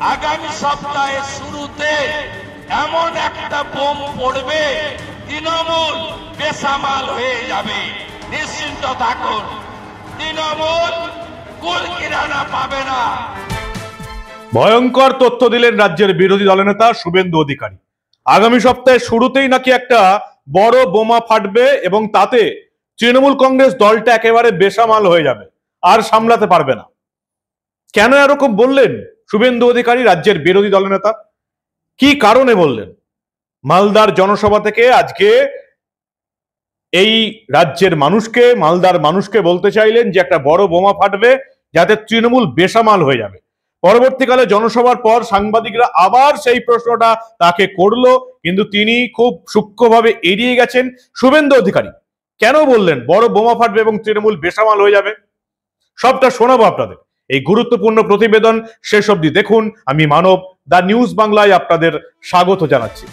আগামী সপ্তাহের শুরুতে এমন একটা বোম পড়বে, তৃণমূল বেসামাল হয়ে যাবে। নিশ্চিন্ত থাকুন, তৃণমূল কুল কিরানা পাবে না। ভয়ঙ্কর তথ্য দিলেন রাজ্যের বিরোধী দলনেতা শুভেন্দু অধিকারী। আগামী সপ্তাহের শুরুতেই নাকি একটা বড় বোমা ফাটবে এবং তাতে তৃণমূল কংগ্রেস দলটা একেবারে বেসামাল হয়ে যাবে, আর সামলাতে পারবে না। কেন এরকম বললেন শুভেন্দু অধিকারী, রাজ্যের বিরোধী দলনেতা? কি কারণে বললেন? মালদার জনসভা থেকে আজকে এই রাজ্যের মানুষকে, মালদার মানুষকে বলতে চাইলেন যে একটা বড় বোমা ফাটবে যাতে তৃণমূল বেসামাল হয়ে যাবে। পরবর্তীকালে জনসভার পর সাংবাদিকরা আবার সেই প্রশ্নটা তাকে করলো, কিন্তু তিনি খুব সূক্ষ্মভাবে এড়িয়ে গেছেন। শুভেন্দু অধিকারী কেন বললেন বড় বোমা ফাটবে এবং তৃণমূল বেসামাল হয়ে যাবে, সবটা শোনাবো আপনাদের। এই গুরুত্বপূর্ণ প্রতিবেদন শেষ অবধি দেখুন। আমি মানব, দা নিউজ বাংলায় আপনাদের স্বাগত জানাচ্ছি।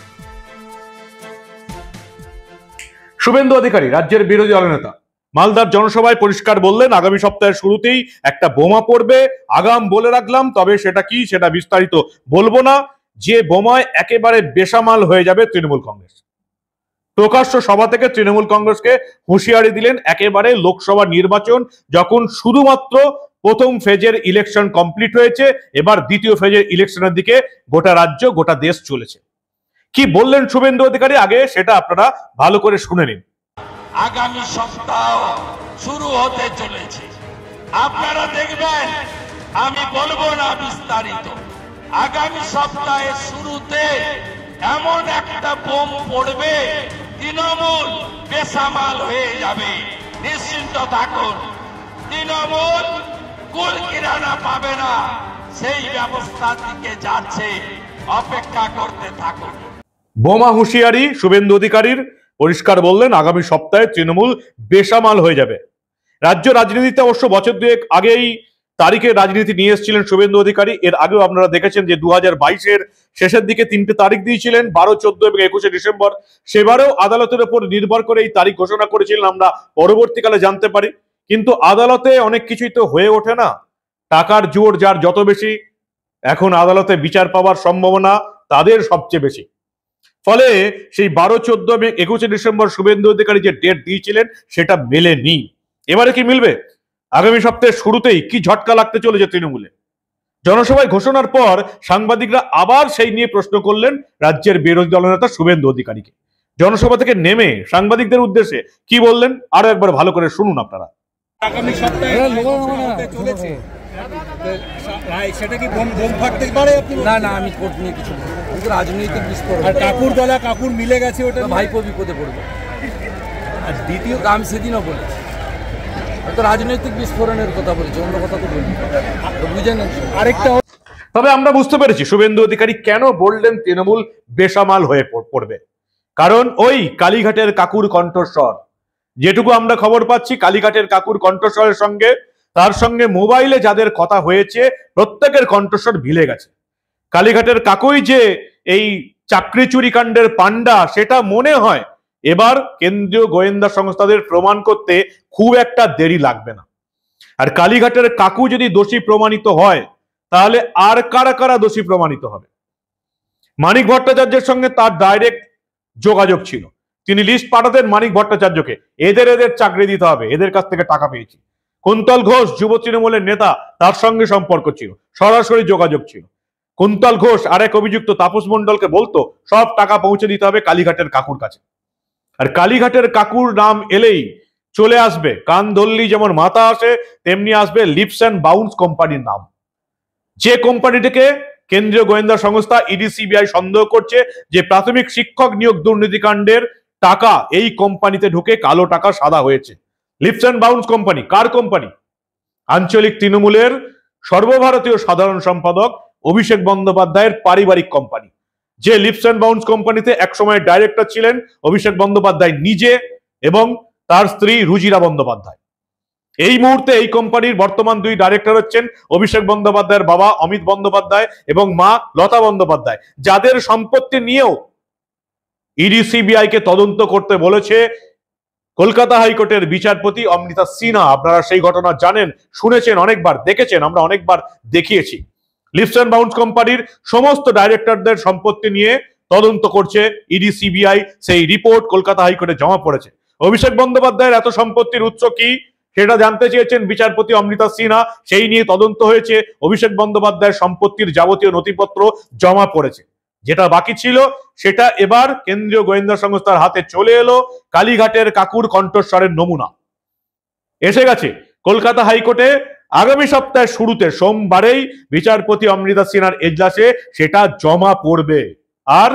শুভেন্দু অধিকারী, রাজ্যের বিরোধী দলনেতা, মালদার জনসভায় পরিষ্কার বললেন আগামী সপ্তাহের শুরুতেই একটা বোমা পড়বে। আগাম বলে রাখলাম, তবে সেটা কি সেটা বিস্তারিত বলবো না। যে বোমায় একেবারে বেসামাল হয়ে যাবে তৃণমূল কংগ্রেস। প্রকাশ্য সভা থেকে তৃণমূল কংগ্রেসকে হুঁশিয়ারি দিলেন, একেবারে লোকসভা নির্বাচন যখন শুধুমাত্র প্রথম ফেজের ইলেকশন কমপ্লিট হয়েছে, এবার দ্বিতীয় ফেজের ইলেকশনের দিকে গোটা রাজ্য, গোটা দেশ চলেছে। কি বললেন শুভেন্দু অধিকারী আগে সেটা আপনারা ভালো করে শুনে নিন। আগামী সপ্তাহ শুরু হতে চলেছে, আপনারা দেখবেন, আমি বলবো না বিস্তারিত। আগামী সপ্তাহের শুরুতে এমন একটা বোম পড়বে, তৃণমূল বেসামাল হয়ে যাবে। নিশ্চিন্ত থাকুন, তৃণমূল কুল কিরানা পাবে না। সেই ব্যবস্থার দিকে যাচ্ছে, অপেক্ষা করতে থাকুন। বোমা হুঁশিয়ারি শুভেন্দু অধিকারীর। পরিষ্কার বললেন আগামী সপ্তাহে তৃণমূল বেসামাল হয়ে যাবে। রাজ্য রাজনীতিতে অবশ্য বছর দুয়েক আগেই তারিখের রাজনীতি নিয়ে এসেছিলেন শুভেন্দু অধিকারী। এর আগেও আপনারা দেখেছেন যে 2022-এর শেষের দিকে 3টে তারিখ দিয়েছিলেন, 12, 14 এবং 21শে ডিসেম্বর। সেবারেও আদালতের উপর নির্ভর করে এই তারিখ ঘোষণা করেছিলেন, আমরা পরবর্তীকালে জানতে পারি। কিন্তু আদালতে অনেক কিছুই তো হয়ে ওঠে না। টাকার জোর যার যত বেশি, এখন আদালতে বিচার পাওয়ার সম্ভাবনা তাদের সবচেয়ে বেশি। ফলে সেই 12, 14 এবং 21শে ডিসেম্বর শুভেন্দু অধিকারী যে ডেট দিয়েছিলেন সেটা মেলেনি। এবারে কি মিলবে? আগামী সপ্তাহের শুরুতেই কি ঝটকা লাগতে চলেছে তৃণমূলে? জনসভায় ঘোষণার পর সাংবাদিকরা আবার সেই নিয়ে প্রশ্ন করলেন রাজ্যের বিরোধী দলনেতা শুভেন্দু অধিকারীকে। জনসভা থেকে নেমে সাংবাদিকদের উদ্দেশ্যে কি বললেন আরো একবার ভালো করে শুনুন আপনারা। আগামী সপ্তাহে চলেছে, সেটা কি বোম ফাটতে পারে? না না, আমি কোর্ট নিয়ে কিছু রাজনৈতিক বিস্ফোরণ। আর কাকুর গলা কাকুর মিলে গেছে, ওটা ভাইপো বিপদে পড়বে। আর দ্বিতীয় আমি সেদিনও বলেছি, তো রাজনৈতিক বিস্ফোরণের কথা বলেছি, অন্য কথা তো বলি। বুঝে নেন। আরেকটা, তবে আমরা বুঝতে পেরেছি শুভেন্দু অধিকারী কেন বললেন তৃণমূল বেসামাল হয়ে পড়বে। কারণ ওই কালীঘাটের কাকুর কণ্ঠস্বর, যেটুকু আমরা খবর পাচ্ছি, কালীঘাটের কাকুর কণ্ঠস্বরের সঙ্গে তার সঙ্গে মোবাইলে যাদের কথা হয়েছে প্রত্যেকের কণ্ঠস্বর ভিলে গেছে। কালীঘাটের কাকুই যে এই চাকরি চুরি কাণ্ডের পান্ডা, সেটা মনে হয় এবার কেন্দ্রীয় গোয়েন্দা সংস্থাদের প্রমাণ করতে খুব একটা দেরি লাগবে না। আর কালীঘাটের কাকু যদি দোষী প্রমাণিত হয়, তাহলে আর কারা কারা দোষী প্রমাণিত হবে? মানিক ভট্টাচার্যের সঙ্গে তার ডাইরেক্ট যোগাযোগ ছিল, তিনি লিস্ট পাঠাতেন মানিক ভট্টাচার্যকে, এদের চাকরি দিতে হবে, এদের কাছ থেকে টাকা পেয়েছি। কুন্তল ঘোষ যুব তৃণমূলের নেতা, তার সঙ্গে সম্পর্ক ছিল, সরাসরি যোগাযোগ ছিল। কুন্তল ঘোষ আরেক অভিযুক্ত তাপস মণ্ডলকে বলতো সব টাকা পৌঁছে দিতে হবে কালীঘাটের কাকুর কাছে। আর কালীঘাটের কাকুর নাম এলেই চলে আসবে, কান ধরলি যেমন মাথা আসে, তেমনি আসবে লিপস অ্যান্ড বাউন্স কোম্পানির নাম। যে কোম্পানিটিকে কেন্দ্রীয় গোয়েন্দা সংস্থা ইডি সিবিআই সন্দেহ করছে যে প্রাথমিক শিক্ষক নিয়োগ দুর্নীতিকাণ্ডের টাকা এই কোম্পানিতে ঢুকে কালো টাকা সাদা হয়েছে। লিপস অ্যান্ড বাউন্স কোম্পানি কার কোম্পানি? আঞ্চলিক তৃণমূলের সর্বভারতীয় সাধারণ সম্পাদক অভিষেক বন্দ্যোপাধ্যায়ের পারিবারিক কোম্পানি। যে লিপস অ্যান্ড বাউন্স কোম্পানিতে একসময় ডাইরেক্টর ছিলেন অভিষেক বন্দ্যোপাধ্যায় নিজে এবং তার স্ত্রী রুজিরা বন্দ্যোপাধ্যায়। এই মুহূর্তে এই কোম্পানির বর্তমান 2 ডাইরেক্টর হচ্ছেন অভিষেক বন্দ্যোপাধ্যায়ের বাবা অমিত বন্দ্যোপাধ্যায় এবং মা লতা বন্দ্যোপাধ্যায়, যাদের সম্পত্তি নিয়েও ইডি সিবিআই কে তদন্ত করতে বলেছে কলকাতা হাইকোর্টের বিচারপতি অমৃতা সিনহা। আপনারা সেই ঘটনা জানেন, শুনেছেন, অনেকবার দেখেছেন, আমরা অনেকবার দেখিয়েছি। লিপস অ্যান্ড বাউন্স কোম্পানির সমস্ত ডাইরেক্টরদের সম্পত্তি নিয়ে তদন্ত করছে ইডি সিবিআই। সেই রিপোর্ট কলকাতা হাইকোর্টে জমা পড়েছে। অভিষেক বন্দ্যোপাধ্যায়ের এত সম্পত্তির উৎস কি সেটা জানতে চেয়েছেন বিচারপতি অমৃতা সিনহা। সেই নিয়ে তদন্ত হয়েছে। অভিষেক বন্দ্যোপাধ্যায়ের সম্পত্তির যাবতীয় নথিপত্র জমা পড়েছে। যেটা বাকি ছিল সেটা এবার কেন্দ্রীয় গোয়েন্দা সংস্থার হাতে চলে এলো। কালীঘাটের কাকুর কণ্ঠস্বরের নমুনা এসে গেছে কলকাতা হাইকোর্টে। আগামী সপ্তাহের শুরুতে সোমবারেই বিচারপতি অমৃতা সিনহার এজলাসে সেটা জমা পড়বে। আর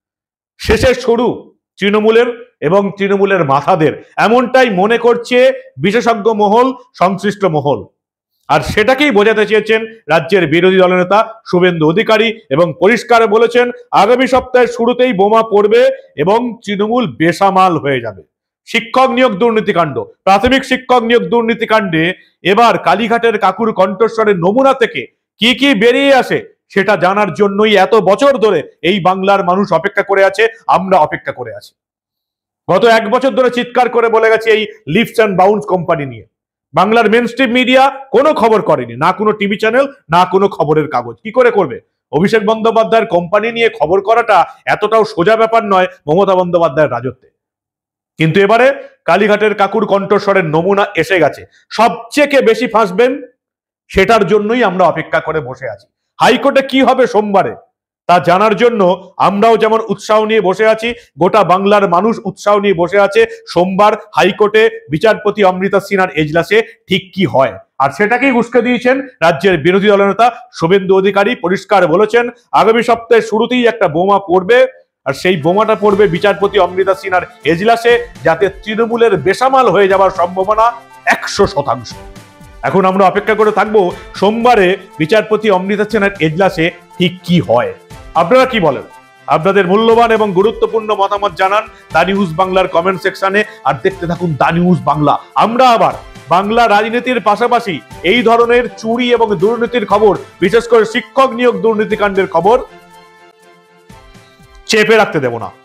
শেষের শুরু তৃণমূলের এবং তৃণমূলের মাথাদের, এমনটাই মনে করছে বিশেষজ্ঞ মহল, সংশ্লিষ্ট মহল। আর সেটাকেই বোঝাতে চেয়েছেন রাজ্যের বিরোধী দলনেতা শুভেন্দু অধিকারী এবং পরিষ্কার বলেছেন আগামী সপ্তাহের শুরুতেই বোমা পড়বে এবং তৃণমূল বেসামাল হয়ে যাবে। শিক্ষক নিয়োগ দুর্নীতিকাণ্ড, প্রাথমিক শিক্ষক নিয়োগ দুর্নীতিকাণ্ডে এবার কালীঘাটের কাকুর কণ্ঠস্বরের নমুনা থেকে কি কি বেরিয়ে আসে সেটা জানার জন্যই এত বছর ধরে এই বাংলার মানুষ অপেক্ষা করে আছে, আমরা অপেক্ষা করে আছি। গত 1 বছর ধরে চিৎকার করে বলে গেছে এই লিপস অ্যান্ড বাউন্স কোম্পানি নিয়ে। বাংলার মেন স্ট্রিম মিডিয়া কোনো খবর করেনি, না কোনো টিভি চ্যানেল, না কোনো খবরের কাগজ। কি করে করবে? অভিষেক বন্দ্যোপাধ্যায়ের কোম্পানি নিয়ে খবর করাটা এতটাও সোজা ব্যাপার নয় মমতা বন্দ্যোপাধ্যায়ের রাজত্বে। কিন্তু এবারে কালীঘাটের কাকুর কণ্ঠস্বরের নমুনা এসে গেছে। সবচেয়ে বেশি ফাঁসবেন সেটার জন্যই আমরা অপেক্ষা করে বসে আছি। হাইকোর্টে কি হবে সোমবারে তা জানার জন্য আমরাও যেমন উৎসাহ নিয়ে বসে আছি, গোটা বাংলার মানুষ উৎসাহ নিয়ে বসে আছে সোমবার হাইকোর্টে বিচারপতি অমৃতা সিনহার এজলাসে ঠিক কি হয়। আর সেটাকেই উস্কে দিয়েছেন রাজ্যের বিরোধী দলনেতা শুভেন্দু অধিকারী। পরিষ্কার বলেছেন আগামী সপ্তাহের শুরুতেই একটা বোমা পড়বে, আর সেই বোমাটা পড়বে বিচারপতি অমৃতা সিনহার এজলাসে, যাতে তৃণমূলের বেসামাল হয়ে যাওয়ার সম্ভাবনা 100%। এখন আমরা অপেক্ষা করে থাকবো সোমবারে বিচারপতি অমৃতা সিনহার এজলাসে ঠিক কি হয়। আপনারা কি বলেন? আপনাদের মূল্যবান এবং গুরুত্বপূর্ণ মতামত জানান দা নিউজ বাংলার কমেন্ট সেকশনে। আর দেখতে থাকুন দা নিউজ বাংলা। আমরা আবার বাংলা রাজনীতির পাশাপাশি এই ধরনের চুরি এবং দুর্নীতির খবর, বিশেষ করে শিক্ষক নিয়োগ দুর্নীতিকাণ্ডের খবর চেপে রাখতে দেব না।